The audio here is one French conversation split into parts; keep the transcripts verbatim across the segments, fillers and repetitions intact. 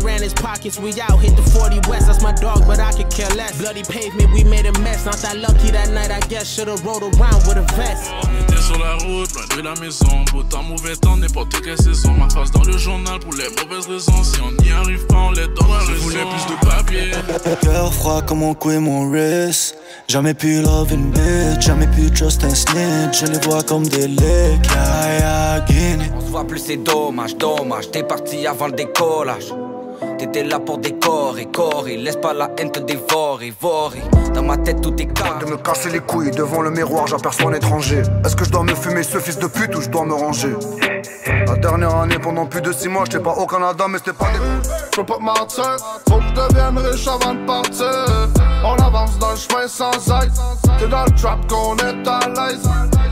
ran his pockets. We out, hit the forty west, that's my dog, but I could care less. Bloody pavement, we made a mess. Not that lucky that night, I guess. Should've rode around with a vest. On était sur la route, loin de la maison. Beau temps, mauvais temps, n'importe quelle saison. Ma face dans le journal pour les mauvaises raisons. Si on n'y arrive pas, on les donne la raison. Je voulais plus de papier. Cœur froid comme mon cou et mon wrist. Jamais pu love une bitch, jamais pu trust un snitch. Je les vois comme des licks, yeah, yeah, Guinée. On se voit plus, c'est dommage, dommage. T'es parti avant le décollage. T'étais là pour décorer, corps, laisse pas la haine te dévorer, vorer. Dans ma tête tout est calme. De me casser les couilles devant le miroir, j'aperçois un étranger. Est-ce que je dois me fumer ce fils de pute ou je dois me ranger? La dernière année, pendant plus de six mois, j'étais pas au Canada, mais c'était pas des... Je peux pas te mentir, faut que je devienne riche avant de partir. On avance dans le chemin sans aide. C'est dans le trap qu'on est à l'aise.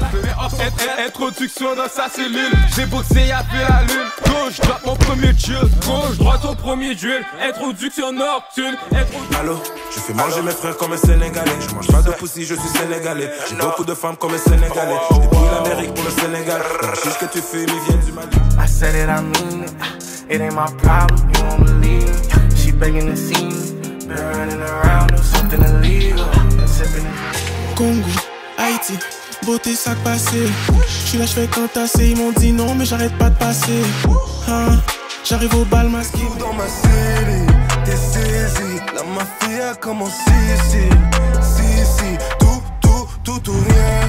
Introduction dans sa cellule. J'ai boxé après la lune. Gauche, droite, mon premier chill. Gauche, droite, au premier duel. Introduction nocturne. Introdu Allô, je fais manger mes frères comme un Sénégalais. Je mange pas de poussi, je suis Sénégalais. J'ai beaucoup de femmes comme un Sénégalais. Je débrouille l'Amérique pour le Sénégal. La chiche que tu fumes, ils viennent du Mali. I said it, I mean it. It ain't my problem, you won't believe it. She begging to see me. Been running around, do something illegal. Sipping it. Congo, Haïti, beauté sac passé. J'suis là, j'fais qu'entasser. Ils m'ont dit non, mais j'arrête pas de passer. Hein, j'arrive au bal masqué. Dans ma série, t'es saisi. La mafia commence ici. Si, si, tout, tout, tout, tout, rien.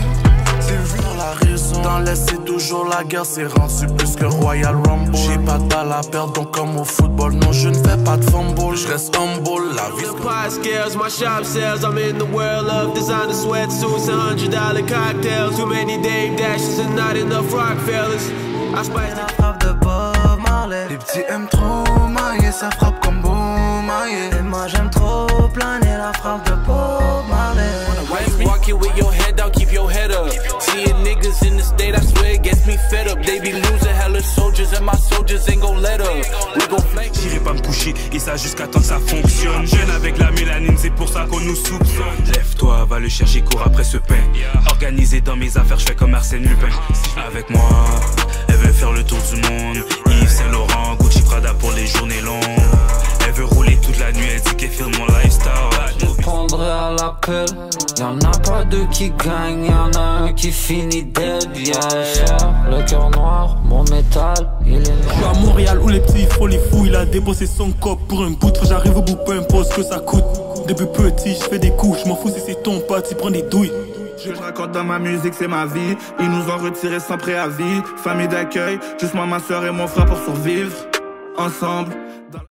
La raison dans l'Est c'est toujours la guerre, c'est rendu plus que Royal Rumble. J'ai pas de balle à perdre donc comme au football, non je ne fais pas de fumble, je reste humble, la vie. Pie scales, my shop sells, I'm in the world of designer sweatsuits and hundred dollar cocktails. Too many Dame Dashes and not enough Rockefellers. I spite La frappe de Bob Marley. Les petits aiment trop mailler, ça frappe comme beau mailler. Et moi j'aime trop planer la frappe de Bob Marley. walking with your head down, keep your head up. Seeing niggas in the state, I swear it gets me fed up. They be losing hella soldiers and my soldiers ain't gon' let up. We gon' flank. J'irai pas me coucher et ça jusqu'à temps que ça fonctionne. Jeune avec la mélanine, c'est pour ça qu'on nous soupçonne. Lève-toi, va le chercher, cours après ce pain. Organisé dans mes affaires, je fais comme Arsène Lupin. Avec moi, elle veut faire le tour du monde. Yves Saint Laurent, Gucci Prada pour les journées longues. Elle veut rouler toute la nuit, elle dit qu'elle filme mon lifestyle. Je prendrai à l'appel. Y'en a pas deux qui gagnent, y'en a un qui finit dead, yeah, yeah. Le cœur noir, mon métal, il est noir. Je suis à Montréal où les petits font les fous. Il a débossé son cop pour un bout. J'arrive au bout, peu importe ce que ça coûte. Depuis petit, je fais des coups. Je m'en fous si c'est ton pote, il prend des douilles. Je raconte dans ma musique, c'est ma vie. Ils nous ont retirés sans préavis. Famille d'accueil, juste moi, ma soeur et mon frère pour survivre. Ensemble.